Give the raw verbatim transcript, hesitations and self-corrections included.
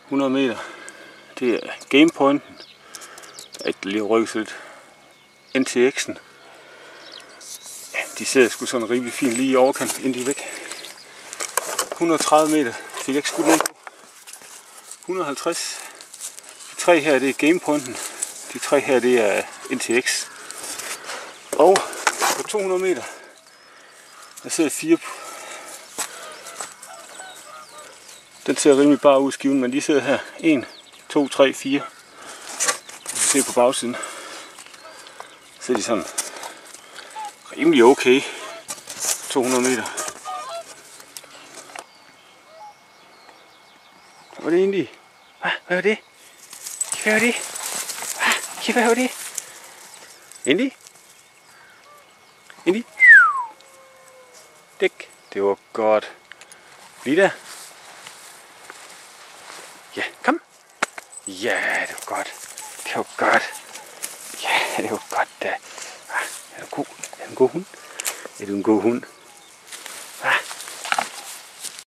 hundrede meter. Det er gamepointen. Jeg lige rykket lidt. N T X'en. Ja, de sidder sgu sådan rimelig fint lige i overkant, inden de er væk. hundrede og tredive meter. Fik jeg ikke skudt ned på. hundrede og halvtreds. De tre her, det er gamepointen. De tre her, det er N T X. Og på to hundrede meter, der sidder fire. Den ser rimelig bare ud i skiven, men de sidder her. en, to, tre, fire. Du kan se på bagsiden. Så er de sådan rimelig okay. to hundrede meter. Hvad var det egentlig? Hvad, hvad var det? Hvad var det? Hvad, hvad var det? Indy? Indy? Dæk. Det var godt. Bliv der. Ja, kom. Ja, det var godt. Det var godt. Ja, det var godt da. Er du god? Er du en god hund? Er du en god hund?